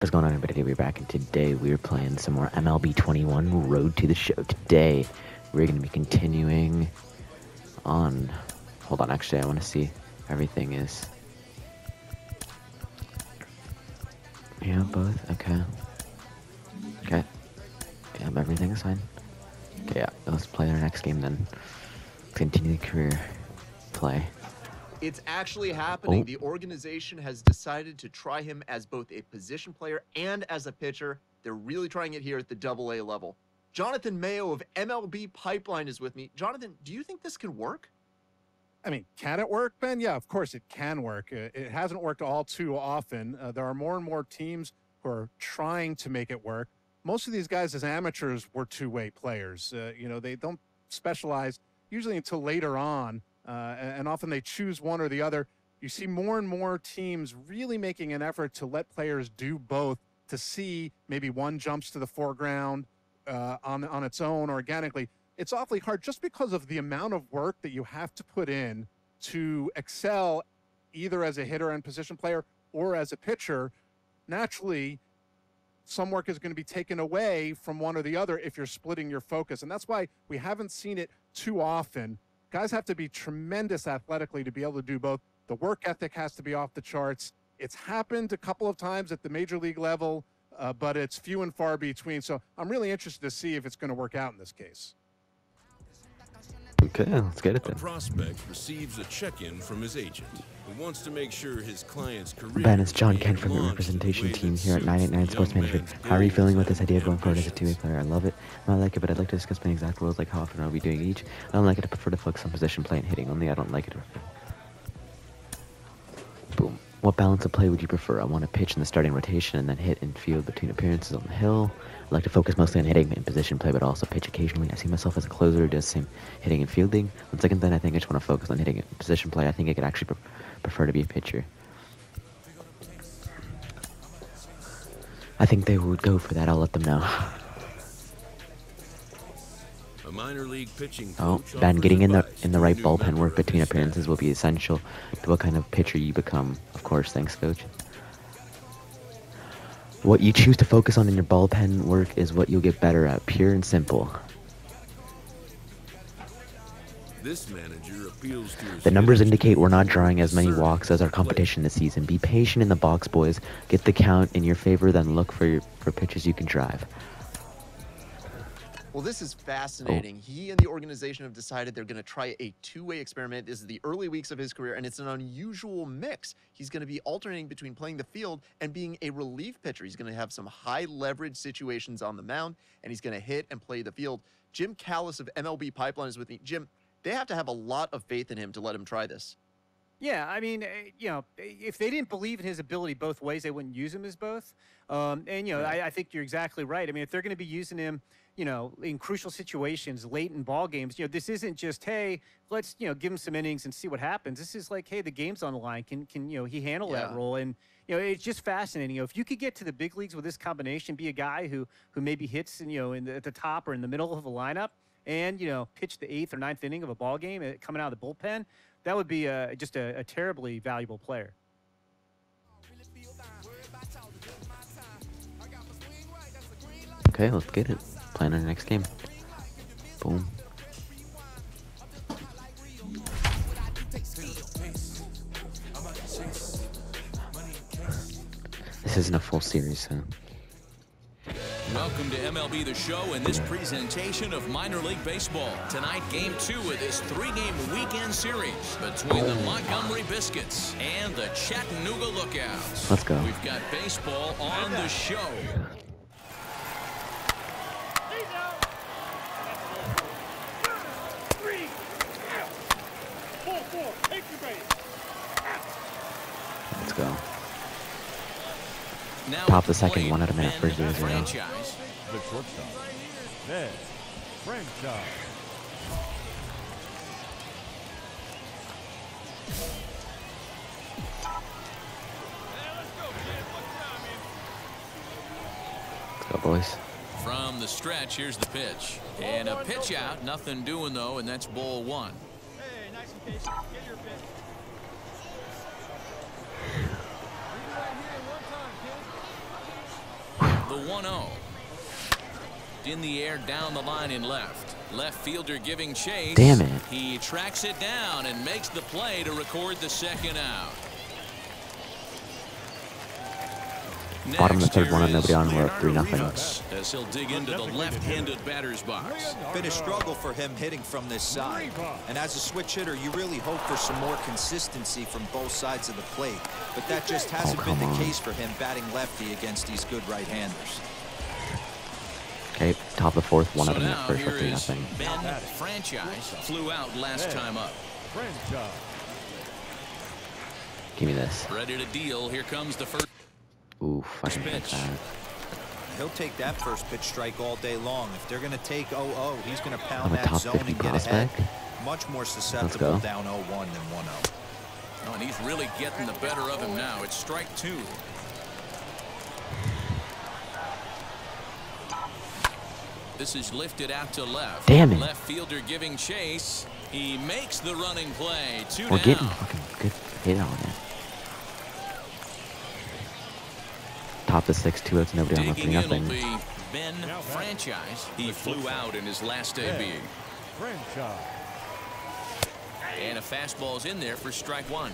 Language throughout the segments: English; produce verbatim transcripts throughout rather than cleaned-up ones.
What's going on, everybody? We're back, and today we're playing some more M L B twenty-one Road to the Show. Today, we're going to be continuing on... Hold on, actually, I want to see everything is... Yeah, both? Okay. Okay. Yeah, everything is fine. Okay, yeah, let's play our next game then. Continue the career play. It's actually happening. Oh. The organization has decided to try him as both a position player and as a pitcher. They're really trying it here at the double A level. Jonathan Mayo of M L B Pipeline is with me. Jonathan, do you think this can work? I mean, can it work, Ben? Yeah, of course it can work. Uh, It hasn't worked all too often. Uh, there are more and more teams who are trying to make it work. Most of these guys as amateurs were two-way players. Uh, you know, they don't specialize usually until later on. Uh, and often they choose one or the other. You see more and more teams really making an effort to let players do both, to see maybe one jumps to the foreground uh, on, on its own organically. It's awfully hard just because of the amount of work that you have to put in to excel either as a hitter and position player or as a pitcher. Naturally, some work is going to be taken away from one or the other if you're splitting your focus. And that's why we haven't seen it too often. Guys have to be tremendous athletically to be able to do both. The work ethic has to be off the charts. It's happened a couple of times at the major league level, uh, but it's few and far between. So I'm really interested to see if it's going to work out in this case. Okay, let's get it then. A prospect receives a check-in from his agent, who wants to make sure his client's career... Ben, it's John Kent from the representation team here at nine eight nine Sports Management. How are you feeling with this idea of going forward as a two-way player? I love it. I like it, but I'd like to discuss my exact roles, like how often I'll be doing each. I don't like it. I prefer to focus on position play and hitting only. I don't like it. Boom. What balance of play would you prefer? I want to pitch in the starting rotation and then hit in field between appearances on the hill. I like to focus mostly on hitting and position play, but also pitch occasionally. I see myself as a closer who does the same hitting and fielding. On second then, I think I just want to focus on hitting and position play. I think I could actually pre prefer to be a pitcher. I think they would go for that. I'll let them know. A minor league pitching Oh, coach Ben, getting in the offers in the right new bullpen member work of between his appearances staff. will be essential to what kind of pitcher you become. Of course, thanks, Coach. What you choose to focus on in your bullpen work is what you'll get better at, pure and simple. This manager appeals to his The numbers hitters indicate to we're not be drawing as many assertive walks as our in play. competition this season. Be patient in the box, boys. Get the count in your favor, then look for your, for pitches you can drive. Well, this is fascinating. Oh. He and the organization have decided they're going to try a two-way experiment. This is the early weeks of his career, and it's an unusual mix. He's going to be alternating between playing the field and being a relief pitcher. He's going to have some high-leverage situations on the mound, and he's going to hit and play the field. Jim Callis of M L B Pipeline is with me. Jim, they have to have a lot of faith in him to let him try this. Yeah, I mean, you know, if they didn't believe in his ability both ways, they wouldn't use him as both. Um, and, you know, Right. I, I think you're exactly right. I mean, if they're going to be using him, you know, in crucial situations, late in ball games, you know, this isn't just, hey, let's, you know, give him some innings and see what happens. This is like, hey, the game's on the line. Can, can you know, he handle Yeah. that role? And, you know, it's just fascinating. You know, if you could get to the big leagues with this combination, be a guy who, who maybe hits, you know, in the, at the top or in the middle of a lineup and, you know, pitch the eighth or ninth inning of a ball game uh, coming out of the bullpen, that would be uh, just a, a terribly valuable player. Okay, let's get it. Plan our next game. Boom. This isn't a full series, so... Welcome to M L B The Show and this presentation of minor league baseball. Tonight, game two of this three-game weekend series between the Montgomery Biscuits and the Chattanooga Lookouts. Let's go. We've got baseball on the show. Let's go. Now Top of the at second, plate, one out of minute, Ben first zero zero. Franchise. The shortstop, Ned Franchise. Let's go, boys. From the stretch, here's the pitch. And a pitch out, nothing doing though, and that's ball one. Hey, nice and patient. Get your pitch. Leave it right here one time, kid. the one oh. In the air down the line in left. Left fielder giving chase. Damn it. He tracks it down and makes the play to record the second out. Bottom of the third, Next one on, here nobody on. is We're up three nothing. Rivas, as he'll dig into the left-handed batter's box. Been a struggle for him hitting from this side. And as a switch hitter, you really hope for some more consistency from both sides of the plate. But that just hasn't Oh, been the come on. case for him batting lefty against these good right-handers. Okay, top of the fourth, one So out in the now first, here for three is nothing. Ben Franchise. Flew out last time up. Franchise. Give me this. Ready to deal. Here comes the first. Oof, I can hit Pitch. that. He'll take that first pitch strike all day long. If they're going to take oh oh, he's going to I'm pound a that top zone fifty and get ahead. prospect. Much more go. susceptible down oh one than one oh. Oh, and he's really getting the better of him now. It's strike two. This is lifted out to left. Damn it. Left fielder giving chase. He makes the running play. Two We're down. getting fucking good hit on it. Top of six, two outs, nobody on, Digging three in will nothing. be Ben Franchise. He flew out in his last A B. Franchise. And a fastball's in there for strike one.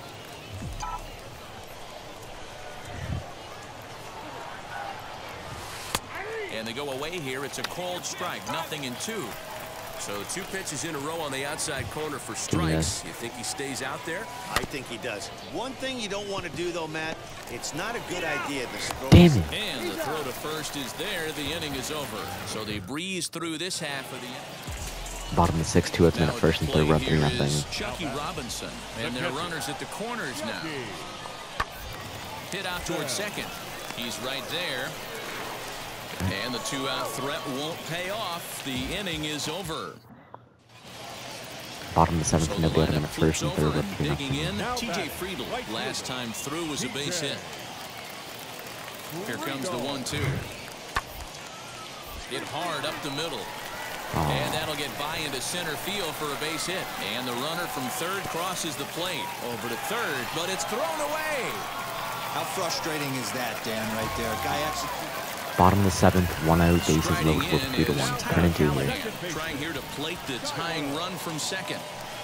And they go away here. It's a called strike. Nothing in two. So two pitches in a row on the outside corner for Give me strikes. this. You think he stays out there? I think he does. One thing you don't want to do, though, Matt, it's not a good idea to throw. Damn it. And the throw to first is there. The inning is over. So they breeze through this half of the inning. Bottom of six, two outs, men Now at first and at the third, we're up plate three here nothing. is Chucky Robinson. And their runners at the corners now. Hit out towards second. He's right there. And the two-out threat won't pay off. The inning is over. Bottom of the So seventh, the nobody out, lineup men at first flips and over third, we're up and three digging nothing. in. T J Friedel last time through was a base hit. Here comes the one two. Hit hard up the middle. And that'll get by into center field for a base hit. And the runner from third crosses the plate over to third, but it's thrown away. How frustrating is that, Dan, right there? Guy executes. Bottom of the seventh, one out, bases Striding loaded, we're in three to is one. Tyler Turn into here. Callahan, trying here to plate the tying run from second.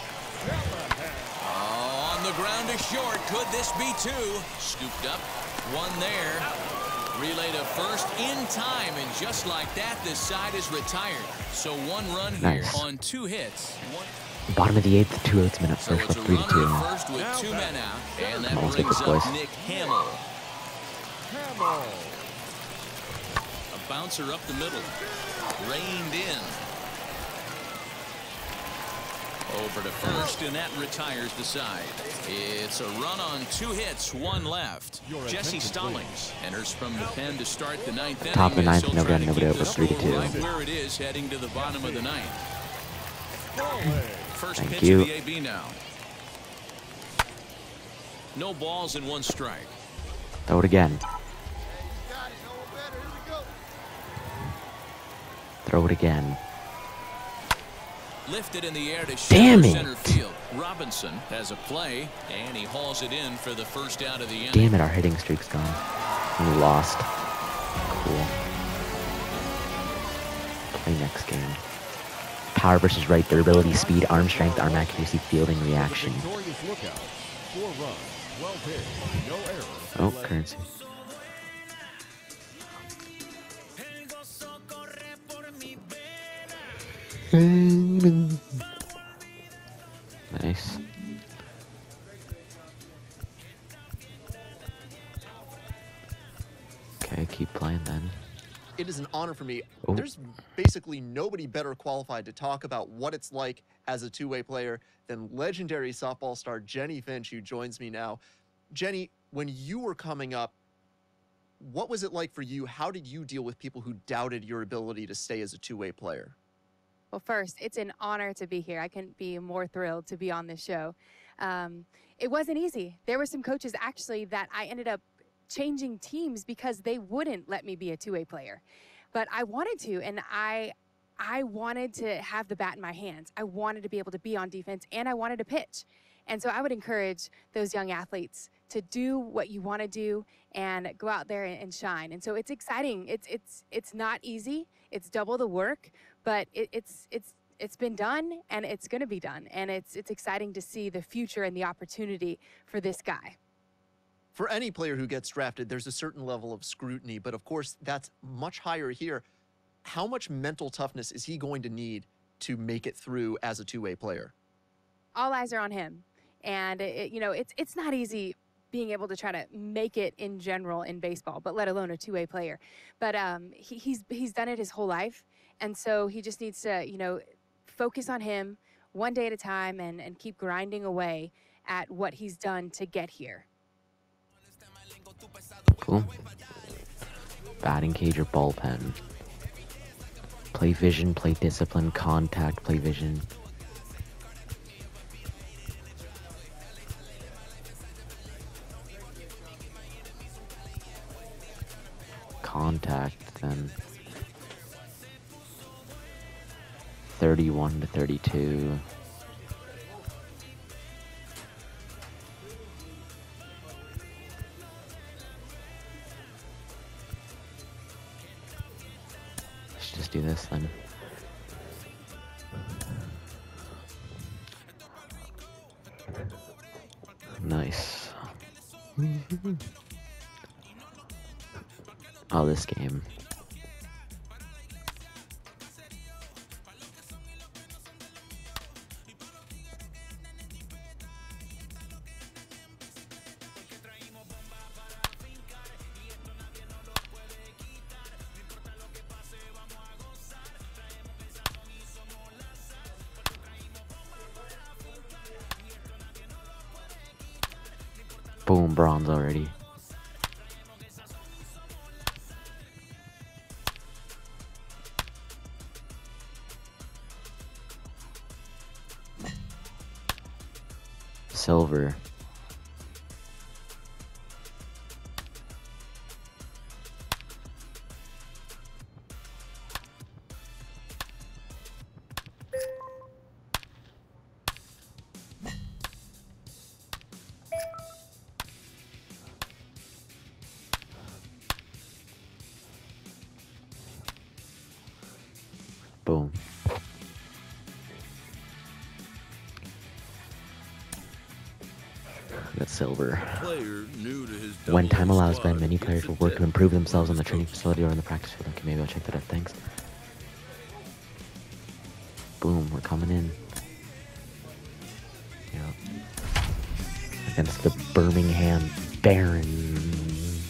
Oh, on the ground to short. Could this be two? Scooped up. One there. Relay to first in time, and just like that, this side is retired. So one run here Nice. on two hits. One Bottom of the eighth, two outs, men at So first, it's we're a three to runner two. at first with two men out, and that Almost get brings this up place. Nick Hamill. Hamill. A bouncer up the middle, reined in. Over to first, and that retires the side. It's a run on two hits, one left. Jesse Stallings enters from the pen to start the ninth inning. Top of the ninth, as he'll nobody try on, to nobody keep out, the we're three to score two. right where it is heading to the bottom of the ninth. First Thank pitch you. of the A B now. No balls and one strike. Throw it again. Throw it again. Lifted in the air to Damn shallow it. center field. Robinson has a play, and he hauls it in for the first out of the inning. Damn it, our hitting streak's gone. We lost. Cool. Play next game. Power versus right, durability, speed, arm strength, arm accuracy, fielding, reaction. Victorious lookout. Four runs, twelve hits, no errors. Oh, currency. Nice. Okay, keep playing then. It is an honor for me. Oh. There's basically nobody better qualified to talk about what it's like as a two-way player than legendary softball star Jenny Finch, who joins me now. Jenny, when you were coming up, what was it like for you? How did you deal with people who doubted your ability to stay as a two-way player? Well, first, it's an honor to be here. I couldn't be more thrilled to be on this show. Um, it wasn't easy. There were some coaches actually that I ended up changing teams because they wouldn't let me be a two-way player. But I wanted to, and I I wanted to have the bat in my hands. I wanted to be able to be on defense, and I wanted to pitch. And so I would encourage those young athletes to do what you want to do and go out there and, and shine. And so it's exciting. It's it's it's not easy. It's double the work, but it, it's it's it's been done and it's going to be done. And it's it's exciting to see the future and the opportunity for this guy. For any player who gets drafted, there's a certain level of scrutiny, but of course that's much higher here. How much mental toughness is he going to need to make it through as a two-way player? All eyes are on him. And, it, you know, it's it's not easy being able to try to make it in general in baseball, but let alone a two-way player. But um, he, he's he's done it his whole life, and so he just needs to, you know, focus on him one day at a time and, and keep grinding away at what he's done to get here. Cool. Batting cage or bullpen. Play vision, play discipline, contact, play vision. Contact, then thirty-one to thirty-two. Let's just do this then. Nice. Oh, this game. Boom, bronze already. Silver. Boom. That's silver. Player new to his When time double A allows, Ben, squad many gets players a will work to debt improve themselves in the for training coach. facility or in the practice field. Okay, maybe I'll check that out. Thanks. Boom, we're coming in. Yeah. Against the Birmingham Barons.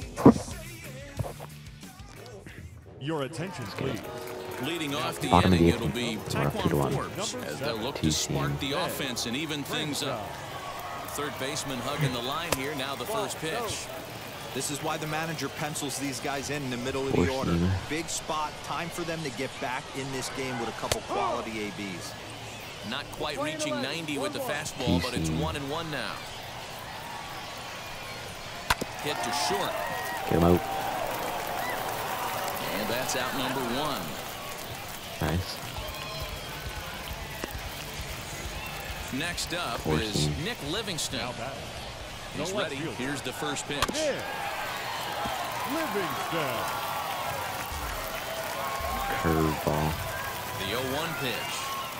Your attention, please. Leading off the Bottom of the inning, it'll eighth. be We're up two to one. Taekwon Forbes as they'll look to Two spark team. the offense and even things up. Third baseman hugging the line here. Now the first pitch. This is why the manager pencils these guys in in the middle of the Fourth order. team. Big spot, time for them to get back in this game with a couple quality A Bs. Not quite reaching ninety with the fastball, but it's one and one now. Hit to short. Get him out. And that's out number one. Nice. Next up Fourth is team. Nick Livingston. Now batting. He's The left ready. fielder. Here's the first pitch. Nick Livingston. Curveball. The oh one pitch.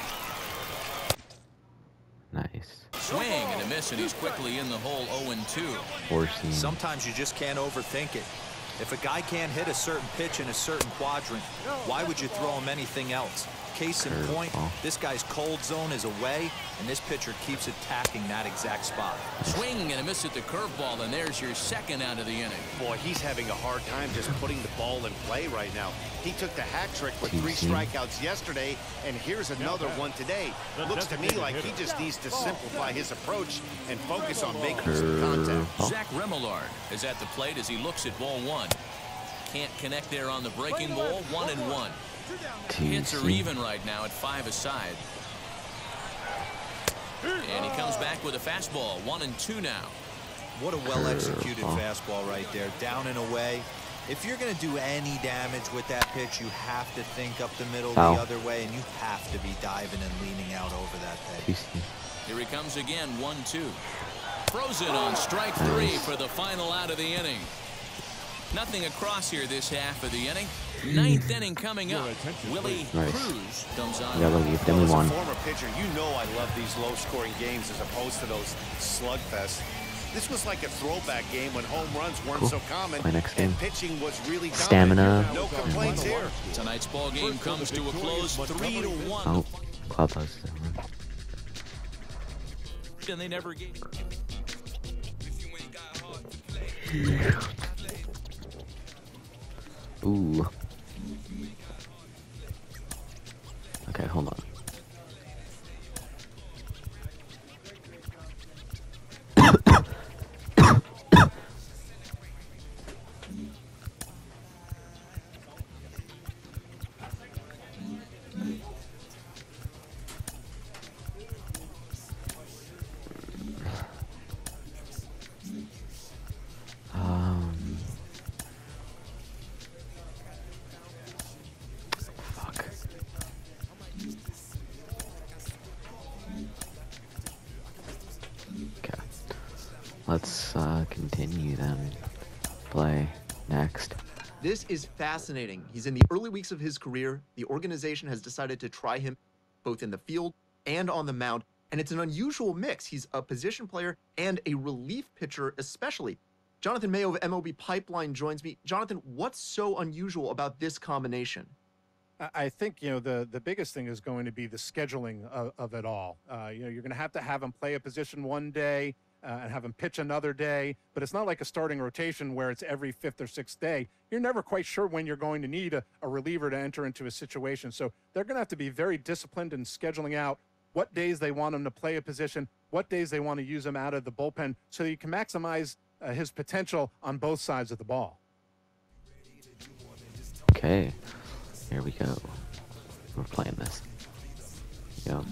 Nice. Swing and a miss, and he's quickly in the hole oh and two. Forcing. Sometimes you just can't overthink it. If a guy can't hit a certain pitch in a certain quadrant, why would you throw him anything else? Case in point, this guy's cold zone is away, and this pitcher keeps attacking that exact spot. Swing and a miss at the curveball, and there's your second out of the inning. Boy, he's having a hard time just putting the ball in play right now. He took the hat trick with three T C. strikeouts yesterday, and here's another one today. Looks to me like he just needs to simplify his approach and focus on making some contact. Curveball. Zach Remillard is at the plate as he looks at ball one. Can't connect there on the breaking ball. One and one. Hits are T C. even right now at five aside. And he comes back with a fastball. One and two now. What a well-executed Curveball. fastball right there, down and away. If you're going to do any damage with that pitch, you have to think up the middle Foul. the other way, and you have to be diving and leaning out over that T pitch. C. Here he comes again, one two. Throws it on strike three for the final out of the inning. Nothing across here this half of the inning. Ninth inning coming up. Willie nice. Cruz comes on. Yeah, leave. Then we As a won. former pitcher, you know I love these low-scoring games as opposed to those slugfests. This was like a throwback game when home runs weren't Cool. so common Play next game. and pitching was really Stamina. dominant. No complaints here. Tonight's ball game comes to a close, three to one. Oh, clubhouse. And they never gave. Ooh. Okay, hold on. Um, fuck. Okay. Let's uh, continue then. Play next. This is fascinating. He's in the early weeks of his career. The organization has decided to try him both in the field and on the mound, and it's an unusual mix. He's a position player and a relief pitcher especially. Jonathan Mayo of M L B Pipeline joins me. Jonathan, what's so unusual about this combination? I think, you know, the, the biggest thing is going to be the scheduling of, of it all. Uh, you know, you're going to have to have him play a position one day uh, and have him pitch another day, but it's not like a starting rotation where it's every fifth or sixth day. You're never quite sure when you're going to need a, a reliever to enter into a situation. So they're going to have to be very disciplined in scheduling out what days they want him to play a position, what days they want to use him out of the bullpen so that you can maximize uh, his potential on both sides of the ball. Okay. Here we go. We're playing this. Yep.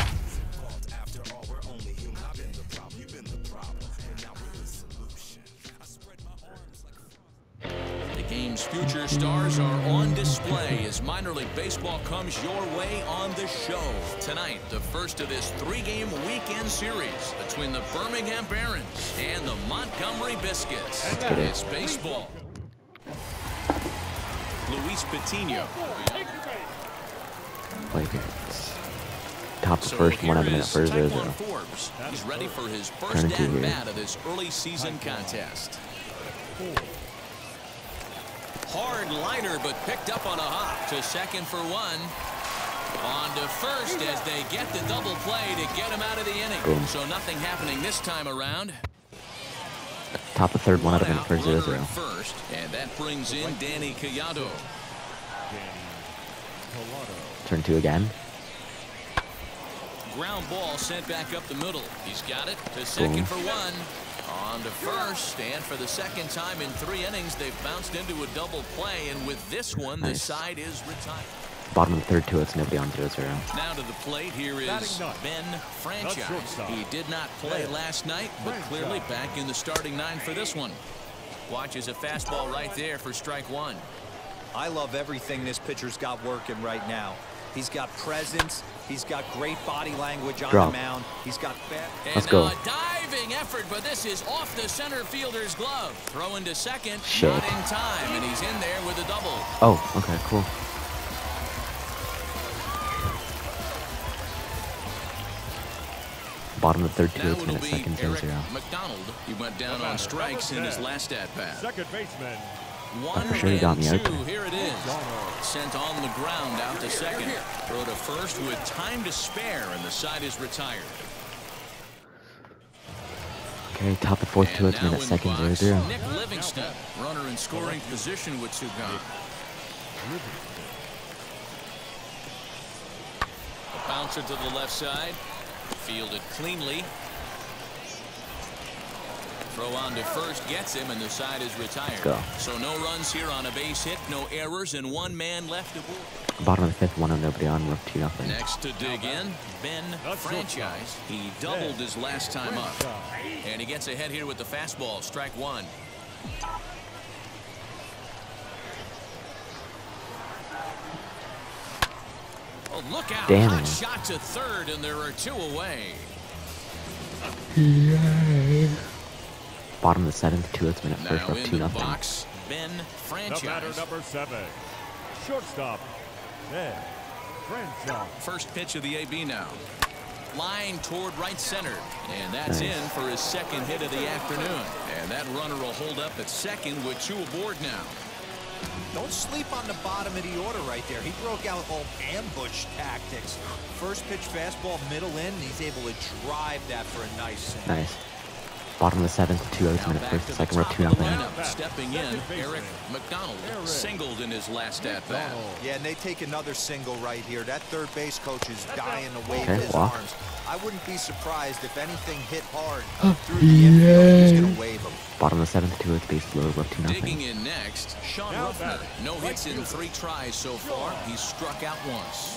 The game's future stars are on display as minor league baseball comes your way on the show. Tonight, the first of this three-game weekend series between the Birmingham Barons and the Montgomery Biscuits. It's baseball. Luis Patino. Play appearance. Top the So first one here of them at is first. There's Tyquan a Forbes. He's ready for his first Turn two at here. bat of this early season contest. Hard liner, but picked up on a hop to second for one. On to first as they get the double play to get him out of the inning. Boom. So nothing happening this time around. top the third one of them at out, first. Zero runner zero. at first, and that brings in Danny Collado. Turn two again. Ground ball sent back up the middle. He's got it to second Boom. for one. On to first, and for the second time in three innings, they've bounced into a double play, and with this one, the Nice. side is retired. Bottom of the third, two. It's nobody on zero zero. Now to the plate, here is Ben Franchise. He did not play last night, but clearly back in the starting nine for this one. Watches a fastball right there for strike one. I love everything this pitcher's got working right now. He's got presence. He's got great body language on Drop. the mound. He's got fat. And Let's now go. a diving effort, but this is off the center fielder's glove. Throwing to second, Shit. not in time, and he's in there with a double. Oh, okay, cool. Bottom of the third, two. Now It's it'll minute be second, zero Eric zero. McDonald. He went down on strikes in his last at-bat. Second baseman. One I'm sure he got and me two. out there. Here it is. Sent on the ground out to second. Throw to first with time to spare, and the side is retired. Okay, top of fourth, two. And It's now minute in second, the zero box, zero. Nick Livingston, runner in scoring position with two gone. A bouncer to the left side. Fielded cleanly. Throw on to first, gets him, and the side is retired. Go. So no runs here on a base hit, no errors, and one man left to board. Bottom of the fifth, one of nobody on, we're two nothing. Next to dig in, Ben Franchise. He doubled his last time up. And he gets ahead here with the fastball, strike one. Oh, look out. Damn Hot it. shot to third, and there are two away. Yay. Bottom of the seventh, two outs, minute first, Now up two into the nothing. box, Ben The batter Franchise. number seven, shortstop, Ben Franchise. First pitch of the A B now. Line toward right center. And that's Nice. in for his second hit of the afternoon. And that runner will hold up at second with two aboard now. Don't sleep on the bottom of the order right there. He broke out all ambush tactics. First pitch fastball, middle in, and he's able to drive that for a nice single. Nice. Bottom of the seventh, two outs, Now minute back first, to the second, we're top two of the nothing. lineup. Stepping in, Eric McDonald singled in his last at bat. Yeah, and they take another single right here. That third base coach is dying to wave Okay, his walk. arms. I wouldn't be surprised if anything hit hard through the infield. He's going to wave him. Bottom of the seventh, two outs, base loaded, we're up two Digging nothing. in next, Sean Now Ruffner. batting, No right hits in fielder. three tries so far. He's struck out once.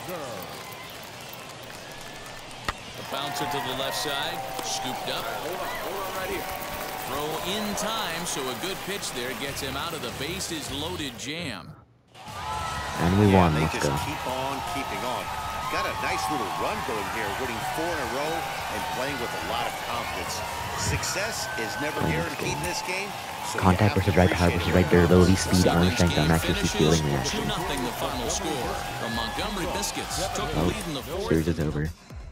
The bouncer to the left side, scooped up. Throw in time, so a good pitch there gets him out of the bases loaded jam. And we Yeah, won, they let's just go. keep on keeping on. Got a nice little run going here, winning four in a row and playing with a lot of confidence. Success is never guaranteed in this game. So you Contact have to versus right power appreciate versus every right durability, moment. speed, See arm which strength, game arm accuracy, finishes fielding two reaction. nothing the final score. The Montgomery Biscuits took the Oh, lead in the fourth. series is over.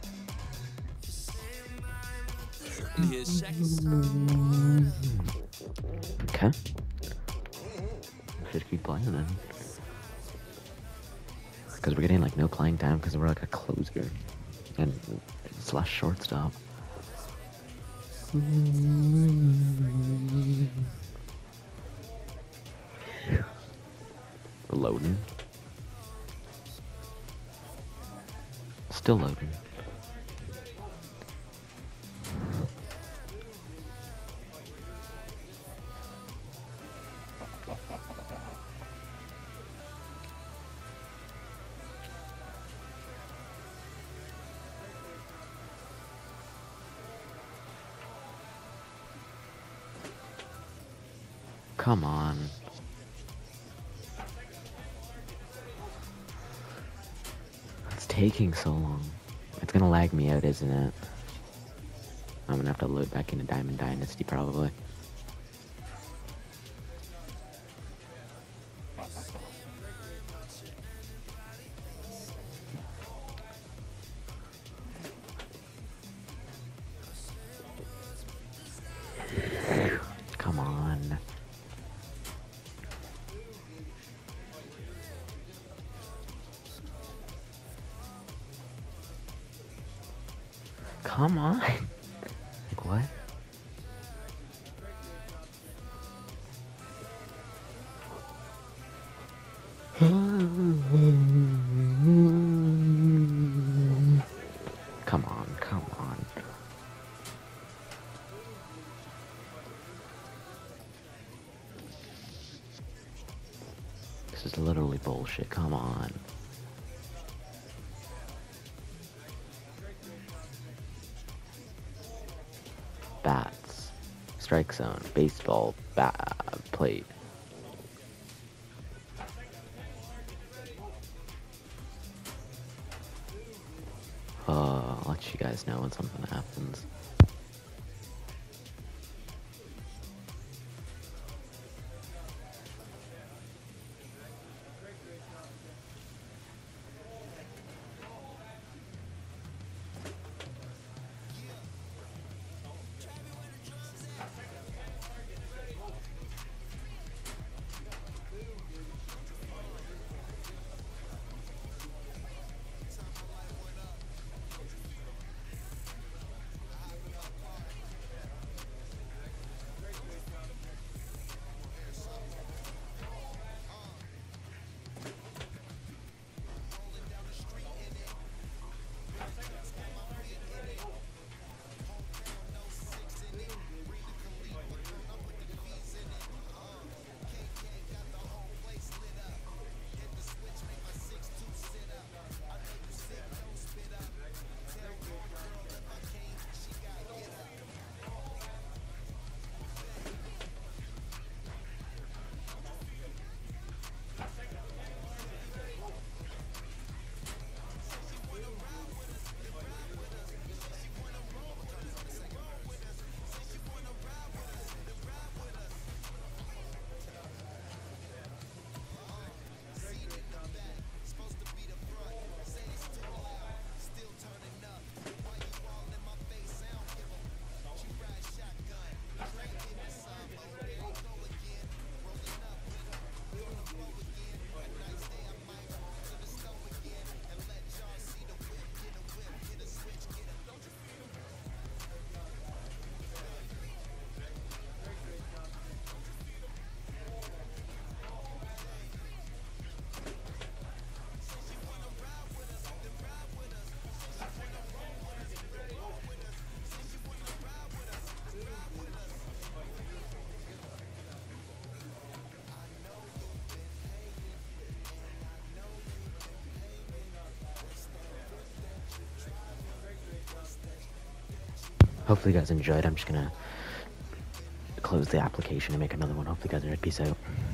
His second. Okay. Should keep playing then. Because we're getting like no playing time because we're like a closer. And slash shortstop. Loading. Still loading. Come on. It's taking so long. It's gonna lag me out, isn't it? I'm gonna have to load back into Diamond Dynasty probably. Come on. Come on. Like what? Come on, come on. This is literally bullshit. Come on. Bats, strike zone, baseball, bat, plate. Uh, I'll let you guys know when something happens. hopefully you guys enjoyed. I'm just gonna close the application and make another one. Hopefully you guys enjoyed. Peace out.